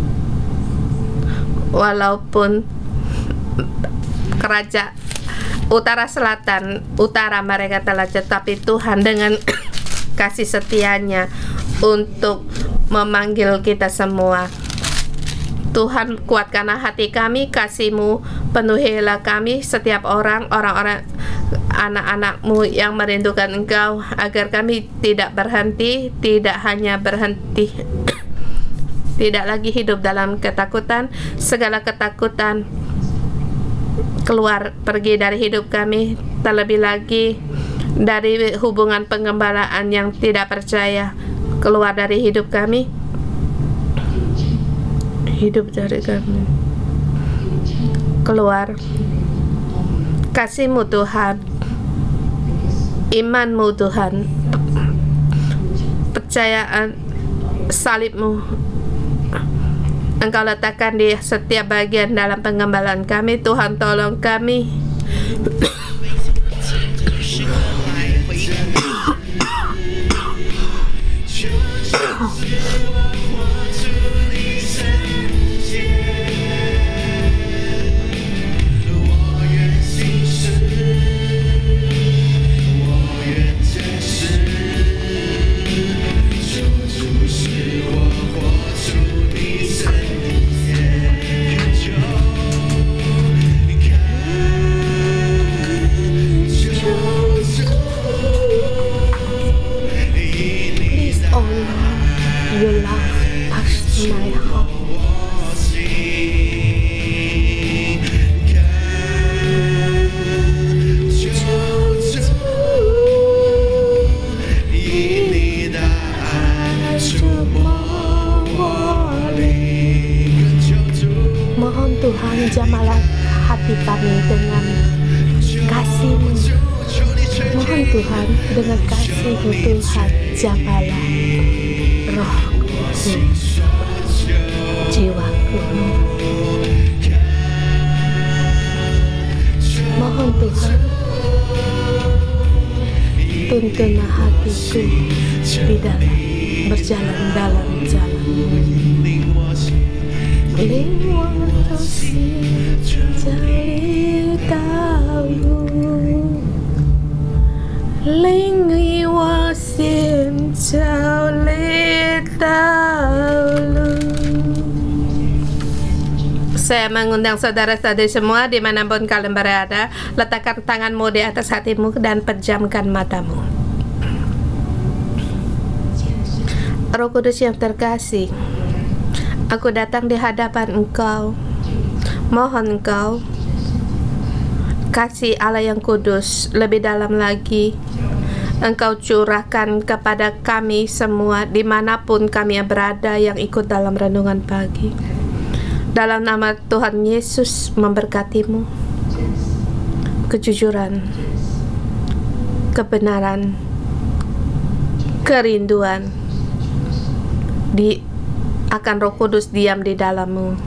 walaupun kerajaan utara, selatan, utara mereka telah jatuh, tapi Tuhan dengan kasih setianya untuk memanggil kita semua. Tuhan, kuatkanlah hati kami, kasih-Mu penuhilah kami, setiap orang-orang anak-anak-Mu yang merindukan Engkau, agar kami tidak berhenti, tidak hanya berhenti tidak lagi hidup dalam ketakutan. Segala ketakutan keluar, pergi dari hidup kami, terlebih lagi dari hubungan pengembalaan yang tidak percaya, keluar dari hidup kami, hidup dari kami, keluar. Kasih-Mu Tuhan, iman-Mu Tuhan, percayaan salib-Mu Engkau letakkan di setiap bagian dalam pengembalaan kami. Tuhan, tolong kami. Your love touched my heart. Mohon Tuhan, jamalah hati kami dengan kasih-Mu. Mohon Tuhan, dengan kasih-Mu Tuhan, jamalah rohku, jiwaku. Mohon Tuhan, tuntunlah hatiku di dalam berjalan dalam jalan. Lingwasi cari tahu, lingwasi cari dahulu. Saya mengundang saudara-saudari semua dimanapun kalian berada, letakkan tanganmu di atas hatimu dan pejamkan matamu. Roh Kudus yang terkasih, aku datang di hadapan Engkau. Mohon Engkau, kasih Allah yang kudus lebih dalam lagi Engkau curahkan kepada kami semua dimanapun kami berada yang ikut dalam renungan pagi. Dalam nama Tuhan Yesus memberkatimu, kejujuran, kebenaran, kerinduan akan Roh Kudus diam di dalammu.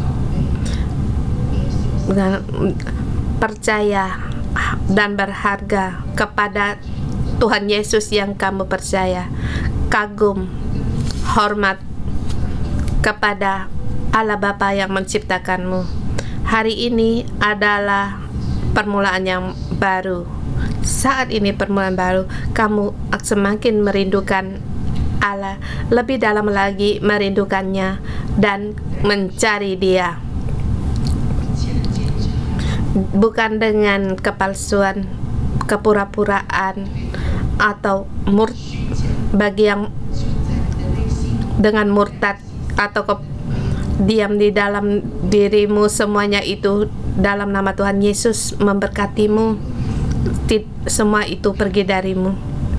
Dengan percaya dan berharga kepada Tuhan Yesus yang kamu percaya, kagum, hormat kepada Allah Bapa yang menciptakanmu. Hari ini adalah permulaan yang baru. Saat ini permulaan baru, kamu semakin merindukan Allah, lebih dalam lagi merindukannya dan mencari Dia. Bukan dengan kepalsuan, kepura-puraan, atau bagi yang dengan murtad atau diam di dalam dirimu, semuanya itu dalam nama Tuhan Yesus memberkatimu. Semua itu pergi darimu.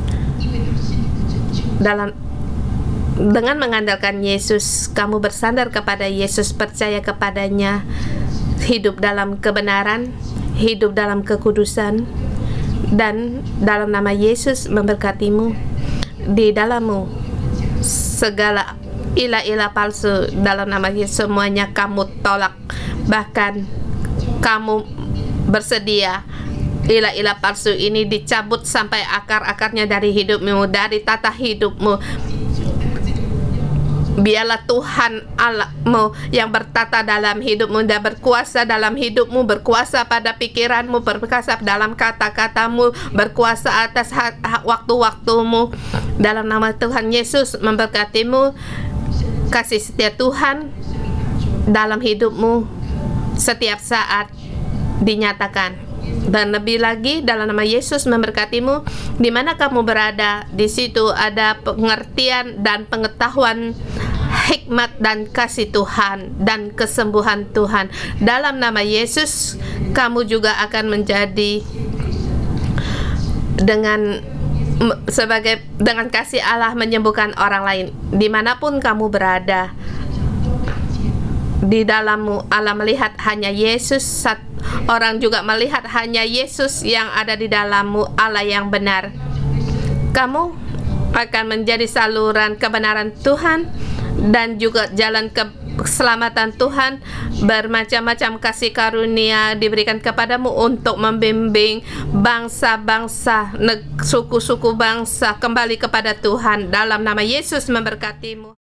Dengan mengandalkan Yesus, kamu bersandar kepada Yesus, percaya kepadanya, hidup dalam kebenaran, hidup dalam kekudusan, dan dalam nama Yesus memberkatimu. Di dalammu segala ilah-ilah palsu dalam nama Yesus semuanya kamu tolak. Bahkan kamu bersedia ilah-ilah palsu ini dicabut sampai akar-akarnya dari hidupmu, dari tata hidupmu. Biarlah Tuhan Allahmu yang bertata dalam hidupmu dan berkuasa dalam hidupmu, berkuasa pada pikiranmu, berkuasa dalam kata-katamu, berkuasa atas waktu-waktumu. Dalam nama Tuhan Yesus memberkatimu. Kasih setia Tuhan dalam hidupmu setiap saat dinyatakan. Dan lebih lagi dalam nama Yesus memberkatimu. Di mana kamu berada, di situ ada pengertian dan pengetahuan, hikmat dan kasih Tuhan dan kesembuhan Tuhan. Dalam nama Yesus kamu juga akan menjadi dengan kasih Allah menyembuhkan orang lain. Dimanapun kamu berada, di dalammu Allah melihat hanya Yesus. Orang juga melihat hanya Yesus yang ada di dalammu, Allah yang benar. Kamu akan menjadi saluran kebenaran Tuhan dan juga jalan keselamatan Tuhan. Bermacam-macam kasih karunia diberikan kepadamu untuk membimbing bangsa-bangsa, suku-suku bangsa kembali kepada Tuhan. Dalam nama Yesus memberkatimu.